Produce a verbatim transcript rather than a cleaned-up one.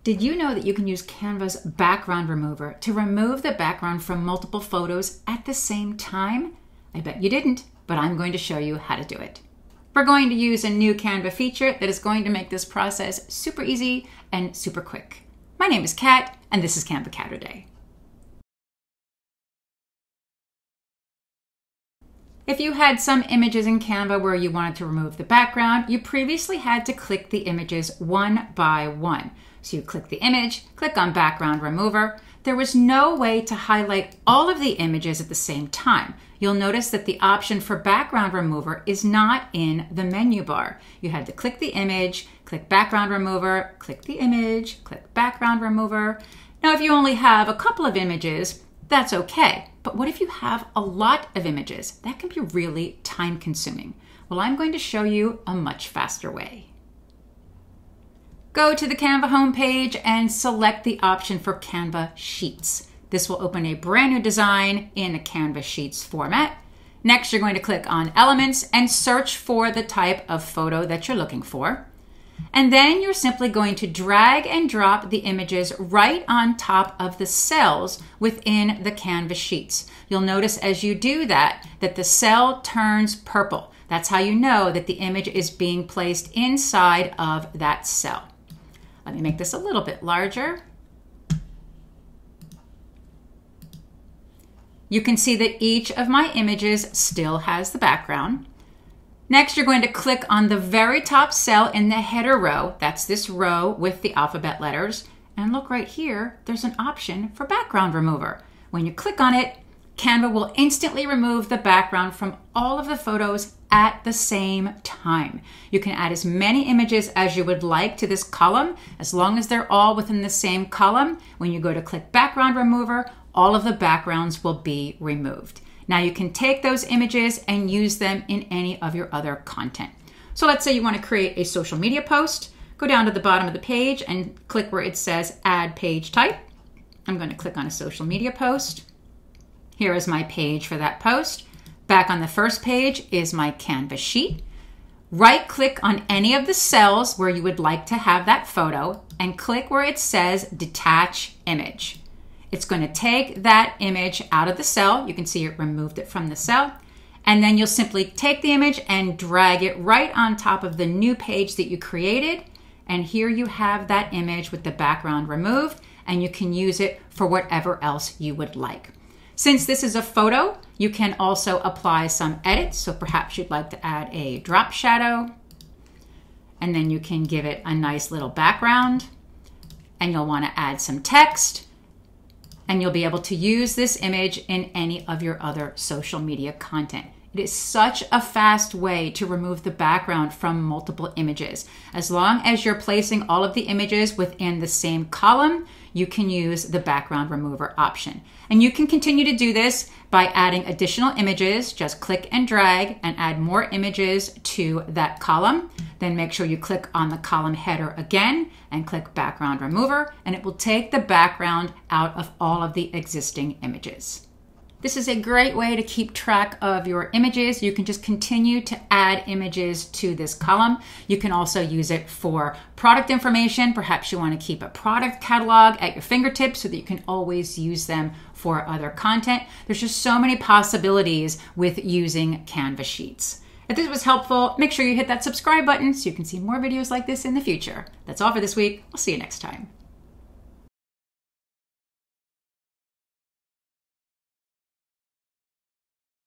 Did you know that you can use Canva's background remover to remove the background from multiple photos at the same time? I bet you didn't, but I'm going to show you how to do it. We're going to use a new Canva feature that is going to make this process super easy and super quick. My name is Kat, and this is Canva Catterday. If you had some images in Canva where you wanted to remove the background, you previously had to click the images one by one. So you click the image, click on Background Remover. There was no way to highlight all of the images at the same time. You'll notice that the option for Background Remover is not in the menu bar. You had to click the image, click Background Remover, click the image, click Background Remover. Now, if you only have a couple of images, that's okay. But what if you have a lot of images? That can be really time consuming. Well, I'm going to show you a much faster way. Go to the Canva homepage and select the option for Canva Sheets. This will open a brand new design in a Canva Sheets format. Next, you're going to click on Elements and search for the type of photo that you're looking for. And then you're simply going to drag and drop the images right on top of the cells within the Canva Sheets. You'll notice as you do that, that the cell turns purple. That's how you know that the image is being placed inside of that cell. Let me make this a little bit larger. You can see that each of my images still has the background. Next, you're going to click on the very top cell in the header row. That's this row with the alphabet letters. And look right here, there's an option for background remover. When you click on it, Canva will instantly remove the background from all of the photos at the same time. You can add as many images as you would like to this column, as long as they're all within the same column. When you go to click background remover, all of the backgrounds will be removed. Now you can take those images and use them in any of your other content. So let's say you want to create a social media post. Go down to the bottom of the page and click where it says Add Page Type. I'm going to click on a social media post. Here is my page for that post. Back on the first page is my Canva sheet. Right click on any of the cells where you would like to have that photo and click where it says Detach Image. It's going to take that image out of the cell. You can see it removed it from the cell. And then you'll simply take the image and drag it right on top of the new page that you created. And here you have that image with the background removed, and you can use it for whatever else you would like. Since this is a photo, you can also apply some edits. So perhaps you'd like to add a drop shadow, and then you can give it a nice little background, and you'll want to add some text. And you'll be able to use this image in any of your other social media content. It is such a fast way to remove the background from multiple images. As long as you're placing all of the images within the same column, you can use the background remover option. And you can continue to do this by adding additional images. Just click and drag and add more images to that column. Then make sure you click on the column header again and click background remover, and it will take the background out of all of the existing images. This is a great way to keep track of your images. You can just continue to add images to this column. You can also use it for product information. Perhaps you want to keep a product catalog at your fingertips so that you can always use them for other content. There's just so many possibilities with using Canva Sheets. If this was helpful, make sure you hit that subscribe button so you can see more videos like this in the future. That's all for this week. I'll see you next time.